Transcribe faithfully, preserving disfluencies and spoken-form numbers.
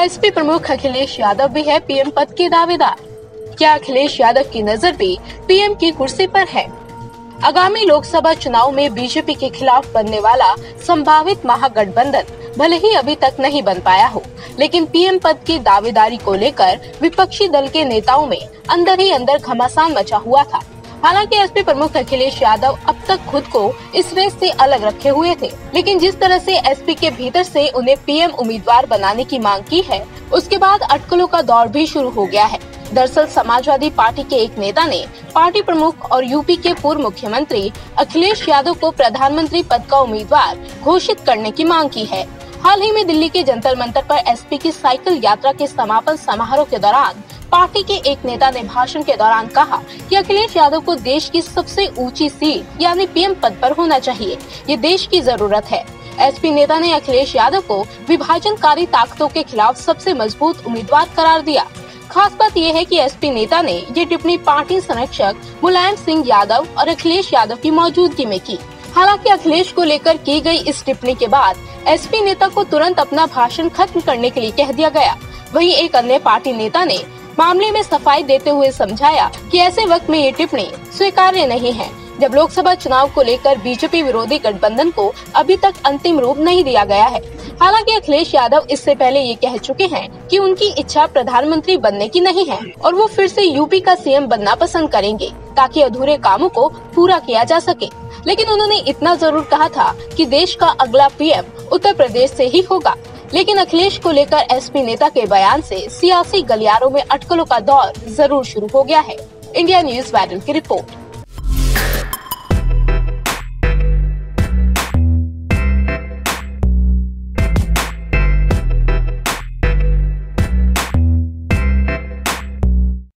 SP प्रमुख अखिलेश यादव भी है पीएम पद के दावेदार। क्या अखिलेश यादव की नजर भी पीएम की कुर्सी पर है? आगामी लोकसभा चुनाव में बीजेपी के खिलाफ बनने वाला संभावित महागठबंधन भले ही अभी तक नहीं बन पाया हो, लेकिन पीएम पद की दावेदारी को लेकर विपक्षी दल के नेताओं में अंदर ही अंदर घमासान मचा हुआ था। हालांकि एसपी प्रमुख अखिलेश यादव अब तक खुद को इस रेस से अलग रखे हुए थे, लेकिन जिस तरह से एसपी के भीतर से उन्हें पीएम उम्मीदवार बनाने की मांग की है, उसके बाद अटकलों का दौर भी शुरू हो गया है। दरअसल समाजवादी पार्टी के एक नेता ने पार्टी प्रमुख और यूपी के पूर्व मुख्यमंत्री अखिलेश यादव को प्रधानमंत्री पद का उम्मीदवार घोषित करने की मांग की है। हाल ही में दिल्ली के जंतर मंतर पर एसपी की साइकिल यात्रा के समापन समारोह के दौरान पार्टी के एक नेता ने भाषण के दौरान कहा कि अखिलेश यादव को देश की सबसे ऊंची सीट यानी पीएम पद पर होना चाहिए, ये देश की जरूरत है। एसपी नेता ने अखिलेश यादव को विभाजनकारी ताकतों के खिलाफ सबसे मजबूत उम्मीदवार करार दिया। खास बात यह है कि एसपी नेता ने ये टिप्पणी पार्टी संरक्षक मुलायम सिंह यादव और अखिलेश यादव की मौजूदगी में की। हालांकि अखिलेश को लेकर की गई इस टिप्पणी के बाद एसपी नेता को तुरंत अपना भाषण खत्म करने के लिए कह दिया गया। वहीं एक अन्य पार्टी नेता ने मामले में सफाई देते हुए समझाया कि ऐसे वक्त में ये टिप्पणी स्वीकार्य नहीं है, जब लोकसभा चुनाव को लेकर बीजेपी विरोधी गठबंधन को अभी तक अंतिम रूप नहीं दिया गया है। हालांकि अखिलेश यादव इससे पहले ये कह चुके हैं कि उनकी इच्छा प्रधानमंत्री बनने की नहीं है और वो फिर से यूपी का सीएम बनना पसंद करेंगे ताकि अधूरे कामों को पूरा किया जा सके। लेकिन उन्होंने इतना जरूर कहा था कि देश का अगला पीएम उत्तर प्रदेश से ही होगा। लेकिन अखिलेश को लेकर एसपी नेता के बयान से सियासी गलियारों में अटकलों का दौर जरूर शुरू हो गया है। इंडिया न्यूज वायरल की रिपोर्ट।